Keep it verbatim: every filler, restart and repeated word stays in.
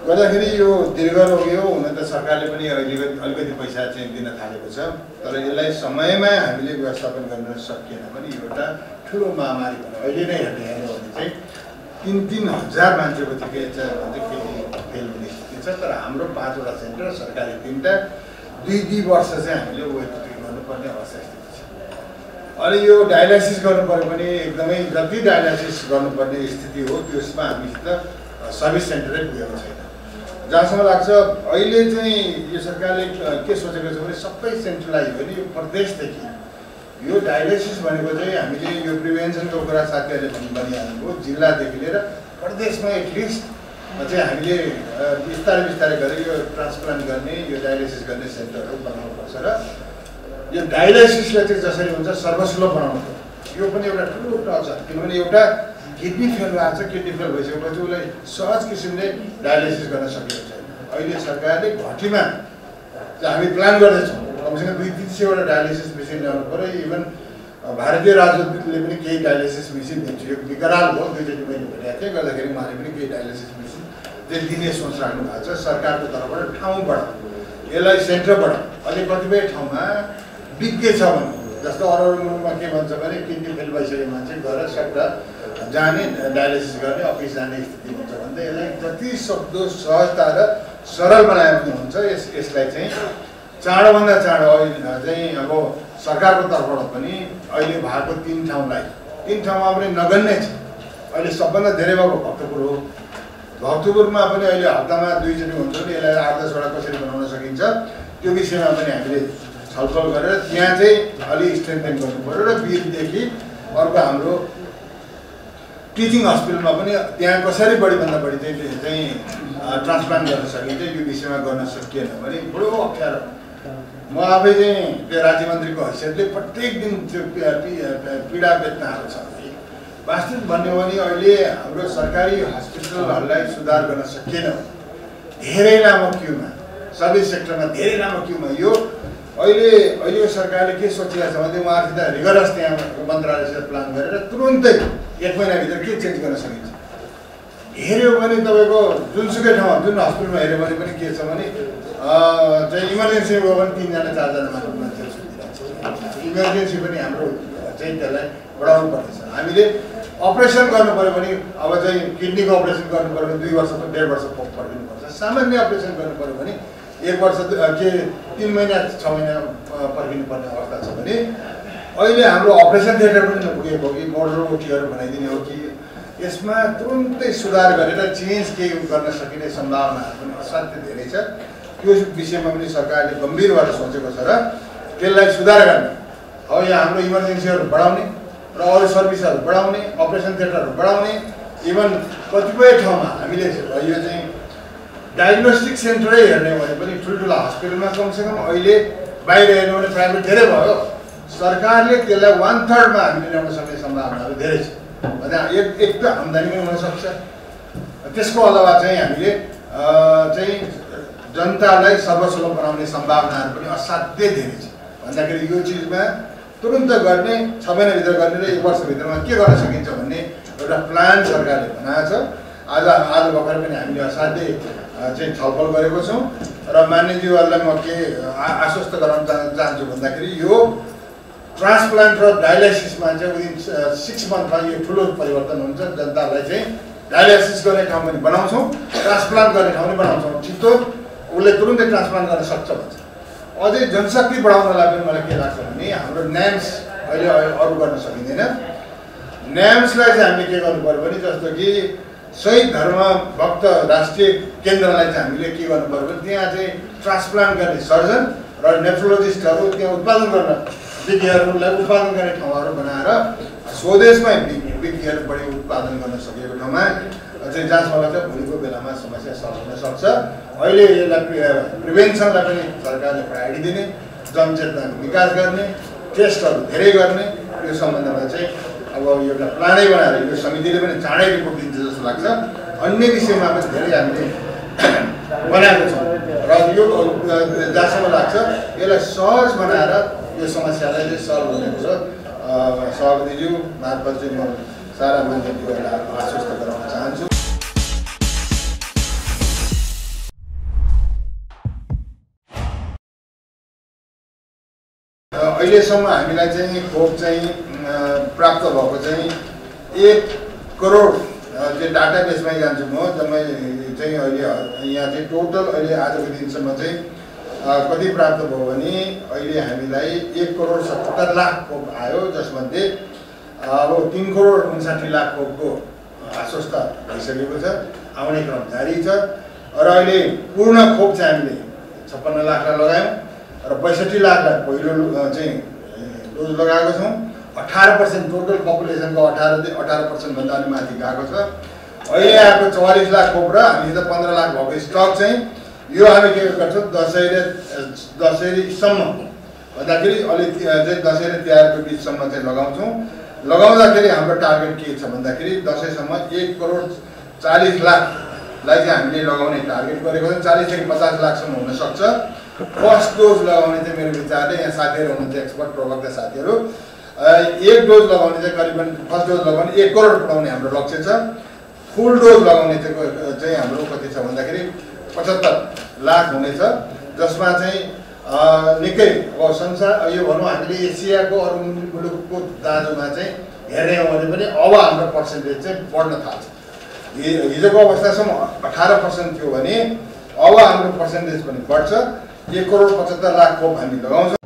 गर्दाखेरि यो दीर्घ रोग्यो हुन त सरकारले पनि अहिले अलिकति पैसा चाहिँ दिन थालेको छ तर यसलाई समयमा हामीले व्यवस्थापन गर्न सकिएन भने यो एउटा ठुलो महामारी भयो अहिले नै हेर्ने हेर्ने भने चाहिँ तीन तीन हजार मान्छेको चिकित्सा फेल हुने स्थिति छ तर हाम्रो पाँचवटा सेन्टर सरकारी तिनवटा दुई दुई वर्ष चाहिँ हामीले वेट गर्नुपर्ने अवस्था स्थिति छ अनि यो डायलाइसिस गर्नु पर्यो भने एकदमै जति डायलाइसिस गर्नुपर्ने स्थिति हो त्यसमा हामीसित सर्भिस सेन्टरै पुगेको छैन जहाँसम्म लाग्छ अहिले चाहिँ यो सरकारले के सोचेको छ भने सबै सेन्ट्रलाइज भयो नि यो प्रदेशदेखि यो डायलाइसिस भनेको चाहिँ हामीले यो प्रिभेन्सनको कुरा साथीहरूले पनि भनिहाल्नुभयो जिल्लादेखि लिएर प्रदेशमा एटलिस्ट चाहिँ हामीले बिस्तारै बिस्तारै गरेर यो ट्रान्सप्लान्ट गर्ने यो डायलाइसिस गर्ने सेन्टरहरू बनाउनुपर्छ र यो डायलाइसिसलाई चाहिँ जसरी हुन्छ सर्वसुलभ बनाउनु यो पनि एउटा ठुलो टच छ किनभने एउटा किडनी फेल भएको छ किडनी फेल भइसकेपछि उसलाई सहज किसिमले डायलाइसिस गर्न सकिएको छैन अहिले सरकारले घटीमा हामी प्लान गर्दैछौँ कमसेकम दुई तिन सयवटा डायलाइसिस मेसिन ल्याउनु पऱ्यो इभन भारतीय राजदूतले पनि केही डायलाइसिस मेसिन दिन्छ यो विकराल भयो दुईचोटि मैले भेटेको थिएँ गर्दाखेरि उहाँले पनि केही डायलाइसिस मेसिन चाहिँ दिने सोच राख्नु भएको छ सरकारको तर्फबाट ठाउँबाट यसलाई सेन्टरबाट अझै कतिपय ठाउँमा विज्ञ छ भने जस्तो अरू अरू मुलुकमा के भन्छ भने किडनी फेल भइसकेको मान्छे गएर सक्दा जाने डायलाइसिस गर्ने अफिस जाने स्थिति हुन्छ भन्दा यसलाई जति सक्दो सहजता र सरल बनायो भने हुन्छ यस यसलाई चाहिँ चाँडोभन्दा चाँडो अहिले चाहिँ अब सरकारको तर्फबाट पनि अहिले भएको तिन ठाउँलाई तिन ठाउँमा पनि नगन्य छ अहिले सबभन्दा धेरै भएको भक्तपुर हो भक्तपुरमा पनि अहिले हप्तामा दुईचोटि हुन्छ नि यसलाई आठ दसवटा कसरी बनाउन सकिन्छ त्यो विषयमा पनि हामीले छलफल गरेर त्यहाँ चाहिँ अलि स्ट्रेन्थेन गर्नु पऱ्यो र वीरदेखि अर्को हाम्रो टिचिङ हस्पिटलमा पनि त्यहाँ कसरी बढीभन्दा बढी चाहिँ चाहिँ ट्रान्सप्लान्ट गर्न सकिन्छ यो विषयमा गर्न सकिएन भने बडो अप्ठ्यारो म आफै चाहिँ त्यो राज्य मन्त्रीको हैसियतले प्रत्येक दिन त्यो पीडा वेदनाहरू छ वास्तविक भन्यो भने अहिले हाम्रो सरकारी हस्पिटलहरूलाई सुधार गर्न सकिएन धेरै लामो क्युमा सर्भिस सेक्टरमा धेरै लामो क्युमा यो अहिले अहिले सरकारले के सोचिरहेको छ भने उहाँहरूसित रिगरस त्यहाँ मन्त्रालयसित प्लान गरेर तुरुन्तै एक महिनाभित्र के चेन्ज गर्न सकिन्छ हेऱ्यो भने तपाईँको जुनसुकै ठाउँमा जुन हस्पिटलमा हेऱ्यो भने पनि के छ भने चाहिँ इमर्जेन्सी गयो भने तिनजना चारजना मान्छेहरू सुतिरहेको छ इमर्जेन्सी पनि हाम्रो चाहिँ त्यसलाई बढाउनु पर्नेछ हामीले अपरेसन गर्नु पऱ्यो भने अब चाहिँ किडनीको अपरेसन गर्नु पऱ्यो भने दुई वर्ष डेढ वर्ष पर्खिनुपर्छ सामान्य अपरेसन गर्नु पऱ्यो भने एक वर्ष के तिन महिना छ महिना पर्खिनु पर्ने अवस्था छ भने अहिले हाम्रो अपरेसन थिएटर पनि नपुगेको हो कि मोडल ओटीहरू बनाइदिने हो कि यसमा तुरुन्तै सुधार गरेर चेन्ज केही गर्न सकिने सम्भावनाहरू पनि असाध्यै धेरै छ त्यो विषयमा पनि सरकारले गम्भीर भएर सोचेको छ र त्यसलाई सुधार गर्ने अब यहाँ हाम्रो इमर्जेन्सीहरू बढाउने र अरू सर्भिसहरू बढाउने अपरेसन थिएटरहरू बढाउने इभन कतिपय ठाउँमा हामीले यो चाहिँ डायग्नोस्टिक सेन्टरै हेर्ने भने पनि ठुल्ठुला हस्पिटलमा कमसेकम अहिले बाहिर हेर्नु भने प्राइभेट धेरै भयो सरकारले त्यसलाई वान थर्डमा हामीले ल्याउन सक्ने सम्भावनाहरू धेरै छ एक एक त आम्दानी पनि हुनसक्छ त्यसको अलावा चाहिँ हामीले चाहिँ जनतालाई सर्वसुलभ बनाउने सम्भावनाहरू पनि असाध्यै धेरै छ भन्दाखेरि यो चिजमा तुरुन्त गर्ने छ महिनाभित्र गर्ने र एक वर्षभित्रमा के गर्न सकिन्छ भन्ने एउटा प्लान सरकारले बनाएको छ आज आज भर्खर पनि हामीले असाध्यै चाहिँ छलफल गरेको छौँ र मान्यज्यूहरूलाई म के आश्वस्त गराउन चाहन्छु भन्दाखेरि यो ट्रान्सप्लान्ट र डायलाइसिसमा चाहिँ विदिन सिक्स मन्थमा यो ठुलो परिवर्तन हुन्छ जनतालाई चाहिँ डायलाइसिस गर्ने ठाउँ पनि बनाउँछौँ ट्रान्सप्लान्ट गर्ने ठाउँ पनि बनाउँछौँ छिटो उसले तुरुन्तै ट्रान्सप्लान्ट गर्न सक्छ भन्छ अझै जनशक्ति बढाउनलाई पनि मलाई के लाग्छ भने हाम्रो न्याम्स अहिले अरू गर्न सकिँदैन न्याम्सलाई चाहिँ हामीले के गर्नु पऱ्यो भने जस्तो कि शहीद धर्म भक्त राष्ट्रिय केन्द्रलाई चाहिँ हामीले के गर्नु पऱ्यो भने त्यहाँ चाहिँ ट्रान्सप्लान्ट गर्ने सर्जन र नेफ्रोलोजिस्टहरू त्यहाँ उत्पादन गर्न विज्ञहरूलाई उत्पादन गर्ने ठाउँहरू बनाएर स्वदेशमै विज्ञहरू बढी उत्पादन गर्न सकेको ठाउँमा चाहिँ जहाँसम्म लाग्छ भोलिको बेलामा समस्या सल्भ हुन सक्छ अहिले यसलाई प्रिभेन्सनलाई पनि सरकारले प्रायोरिटी दिने जनचेतनाको विकास गर्ने टेस्टहरू धेरै गर्ने यो सम्बन्धमा चाहिँ अब एउटा प्लानै बनाएर यो समितिले पनि चाँडै रिपोर्ट दिन्छ जस्तो लाग्छ अन्य विषयमा पनि धेरै हामीले बनाएको छौँ र यो जहाँसम्म लाग्छ यसलाई सहज बनाएर यो समस्यालाई चाहिँ सल्भ हुने कुरो सभापतिज्यू मार्फत चाहिँ म सारा मान्छेहरूलाई आश्वस्त गराउन चाहन्छु। अहिलेसम्म हामीलाई चाहिँ खोप चाहिँ प्राप्त भएको चाहिँ एक करोड त्यो डाटाबेसमै जान्छु म जम्मै चाहिँ अहिले यहाँ चाहिँ टोटल अहिले आजको दिनसम्म चाहिँ कति प्राप्त भयो भने अहिले हामीलाई एक करोड सतहत्तर लाख खोप आयो, जसमध्ये अब तीन करोड उन्साठी लाख खोपको आश्वस्त भइसकेको छ, आउने क्रम जारी छ। र अहिले पूर्ण खोप चाहिँ हामीले छप्पन्न लाखलाई लगायौँ र बैसठी लाखलाई पहिलो चाहिँ डोज लगाएको छौँ। अठार पर्सेन्ट टोटल पपुलेसनको अठार अठार पर्सेन्टभन्दा अलि माथि गएको छ। अहिले आएको चौवालिस लाख खोप र हामीसित पन्ध्र लाख भएको स्टक चाहिँ यो हामी के गर्छौँ दसैँ र दसैँसम्म भन्दाखेरि अलि चाहिँ दसैँ र तिहारको बिचसम्म चाहिँ लगाउँछौँ। लगाउँदाखेरि हाम्रो टार्गेट के छ भन्दाखेरि दसैँसम्म एक करोड चालिस लाखलाई चाहिँ हामीले लगाउने टार्गेट गरेको छौँ। चालिसदेखि पचास लाखसम्म हुनसक्छ। फर्स्ट डोज लगाउने चाहिँ मेरो विचारले यहाँ साथीहरू हुनुहुन्छ एक्सपर्ट प्रवक्ता साथीहरू, एक डोज लगाउने चाहिँ करिबन फर्स्ट डोज लगाउने एक करोड पुऱ्याउने हाम्रो लक्ष्य छ। फुल डोज लगाउने चाहिँ चाहिँ हाम्रो कति छ भन्दाखेरि पचहत्तर लाख हुनेछ, जसमा चाहिँ निकै अब संसार यो भनौँ हामीले एसियाको अरू मुलुकको दाजुमा चाहिँ हेर्ने हो भने पनि अब हाम्रो पर्सेन्टेज चाहिँ बढ्न थाल्छ। हिजोको अवस्थासम्म अठार पर्सेन्ट थियो भने अब हाम्रो पर्सेन्टेज पनि बढ्छ। एक करोड पचहत्तर लाख खोप हामी लगाउँछौँ।